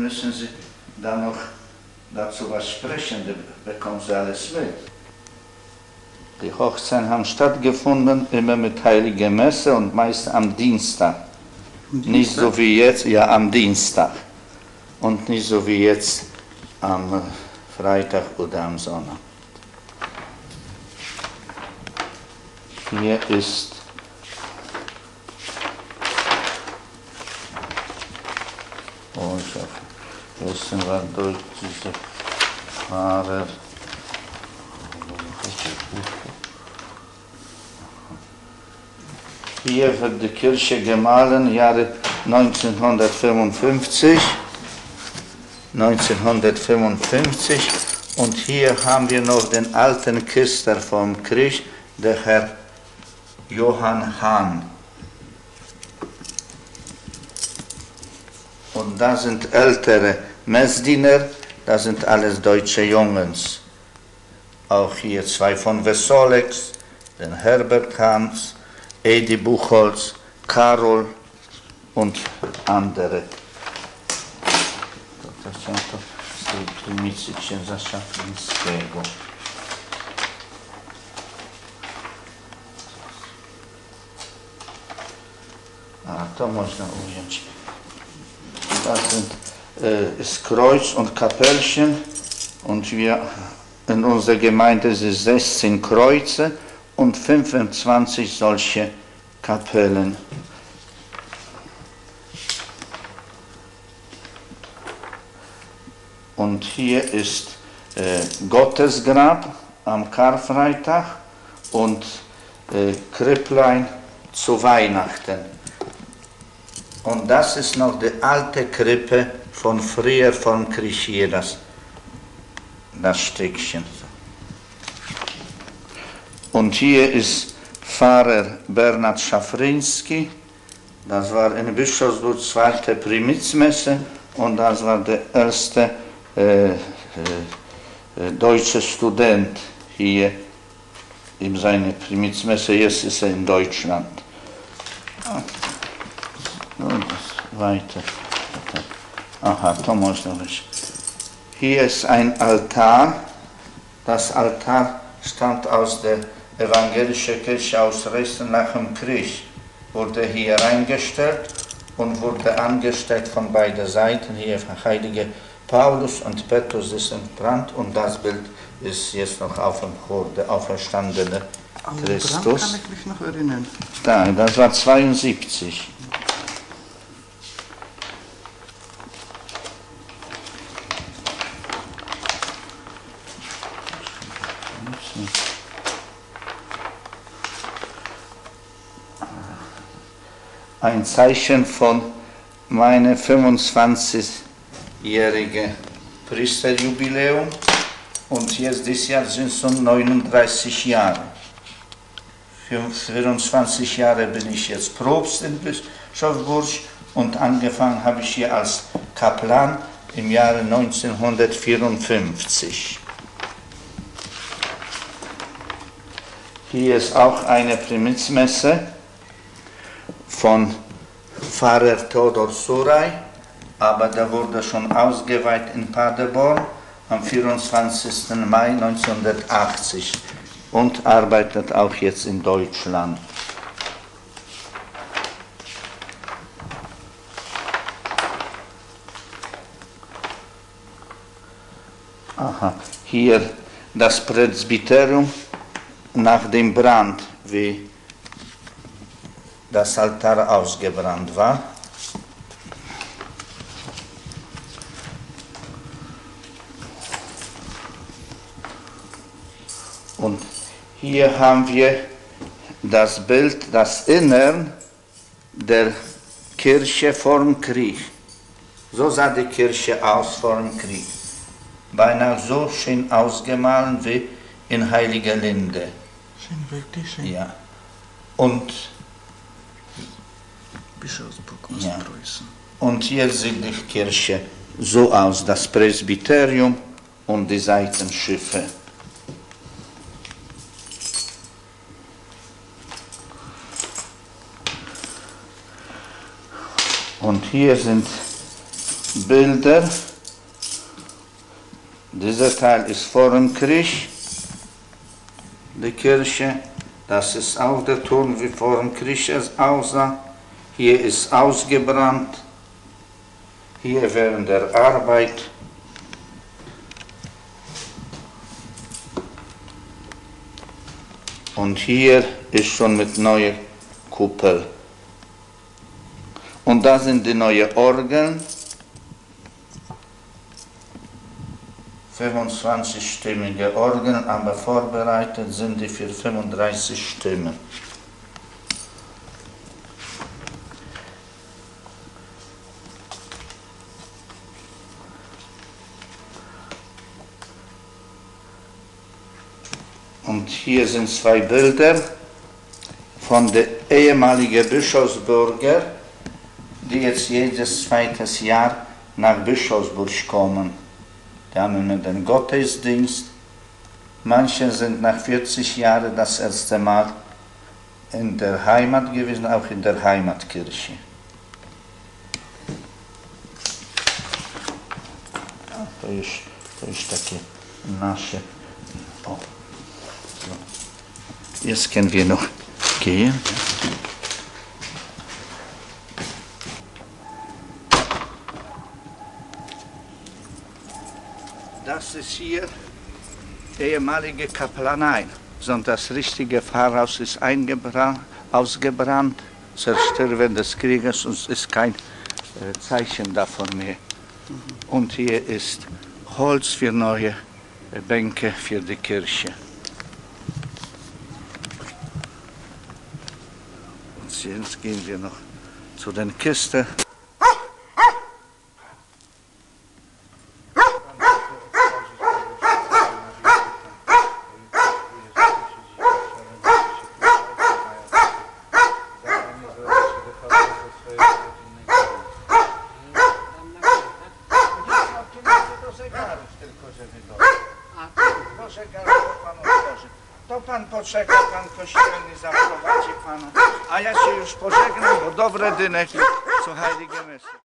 müssen Sie dann noch dazu was sprechen, das bekommen Sie alles mit. Die Hochzeiten haben stattgefunden, immer mit Heiliger Messe und meist am Dienstag. Nicht so wie jetzt, ja am Dienstag. Und nicht so wie jetzt am Freitag oder am Sonntag. Hier ist ich habe vergessen, war durch diese Fahrer. Hier wird die Kirche gemahlen, Jahre 1955. Und hier haben wir noch den alten Küster vom Krieg, der Herr Johann Hahn. Und da sind ältere Messdiener, das sind alles deutsche Jungens. Auch hier zwei von Wessolex, den Herbert Hans, Edi Buchholz, Karol und andere. To są to z tej prymicy księdza Szaplińskiego. A to można ująć. Das sind ist Kreuz und Kapellchen und wir in unserer Gemeinde sind 16 Kreuze und 25 solche Kapellen. Und hier ist Gottesgrab am Karfreitag und Kripplein zu Weihnachten. Und das ist noch die alte Krippe von früher vom Krieg hier, das Stückchen. Und hier ist Pfarrer Bernhard Schafrinski, das war in Bischofsburg zweite Primizmesse und das war der erste deutsche Student hier in seiner Primizmesse, jetzt ist er in Deutschland. Weiter. Aha, Thomas noch nicht. Hier ist ein Altar. Das Altar stammt aus der evangelischen Kirche aus Dresden nach dem Krieg. Wurde hier reingestellt und wurde angestellt von beiden Seiten. Hier von Heilige Paulus und Petrus ist entbrannt und das Bild ist jetzt noch auf dem Chor, der auferstandene Christus. An den Brand kann ich mich noch erinnern. Da, das war 72. Ein Zeichen von meinem 25-jährigen Priesterjubiläum und jetzt dieses Jahr sind es 39 Jahre. 24 Jahre bin ich jetzt Propst in Bischofsburg und angefangen habe ich hier als Kaplan im Jahre 1954. Hier ist auch eine Primizmesse von Pfarrer Theodor Suraj, aber der wurde schon ausgeweiht in Paderborn am 24. Mai 1980 und arbeitet auch jetzt in Deutschland. Aha, hier das Presbyterium nach dem Brand, wie das Altar ausgebrannt war. Und hier haben wir das Bild, das Innern der Kirche vor dem Krieg. So sah die Kirche aus vor dem Krieg. Beinahe so schön ausgemalt wie in Heiliger Linde. Schön, wirklich schön. Ja. Und Bischofsburg, ja. Ostpreußen. Und hier sieht die Kirche so aus, das Presbyterium und die Seitenschiffe. Und hier sind Bilder. Dieser Teil ist vor dem Krieg, die Kirche. Das ist auch der Turm, wie vor dem Krieg es aussah. Hier ist ausgebrannt. Hier während der Arbeit. Und hier ist schon mit neuer Kuppel. Und da sind die neuen Orgeln. 25-stimmige Orgeln, aber vorbereitet sind die für 35 Stimmen. Und hier sind zwei Bilder von den ehemaligen Bischofsbürgern, die jetzt jedes zweites Jahr nach Bischofsburg kommen. Die haben immer den Gottesdienst. Manche sind nach 40 Jahren das erste Mal in der Heimat gewesen, auch in der Heimatkirche. To jest takie nasze. O. So. Jetzt können wir noch gehen. Das ist hier ehemalige Kaplanei. Und das richtige Pfarrhaus ist ausgebrannt, zerstört während des Krieges und es ist kein Zeichen davon mehr. Und hier ist Holz für neue Bänke für die Kirche. Und jetzt gehen wir noch zu den Kisten. To pan poczeka, pan kościelny zaprowadzi pana, a ja się już pożegnam, bo dobre dynek, co heilige Messe.